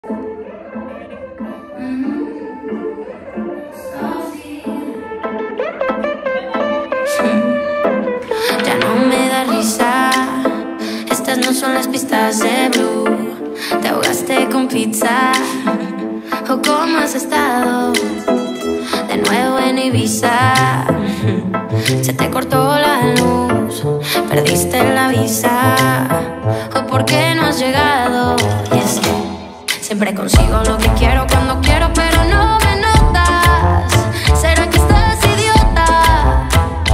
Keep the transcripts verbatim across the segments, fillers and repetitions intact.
Ya no me da risa. Estas no son las pistas de Blue. Te ahogaste con pizza. ¿O cómo has estado? De nuevo en Ibiza. Se te cortó la luz. Perdiste la visa. ¿O por qué no has llegado? Y es que siempre consigo lo que quiero cuando quiero, pero no me notas. ¿Será que estás idiota?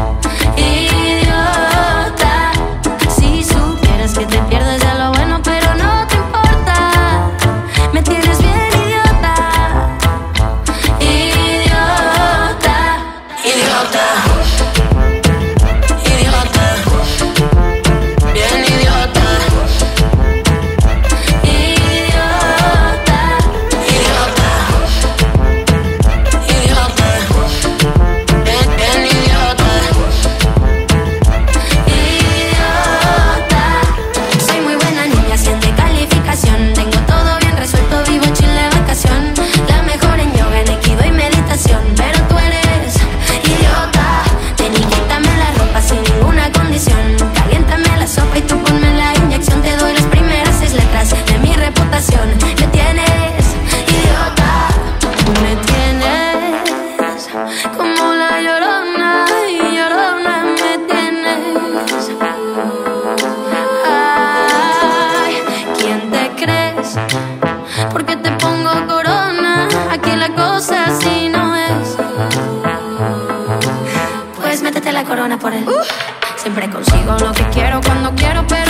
Idiota. Si supieras que te pierdes de lo bueno, pero no te importa. Me tienes bien idiota. Idiota. Idiota. Como la llorona, y llorona me tienes. Ay, ¿quién te crees? ¿Por qué te pongo corona? Aquí la cosa así no es. Pues métete la corona por él. Siempre consigo lo que quiero cuando quiero, pero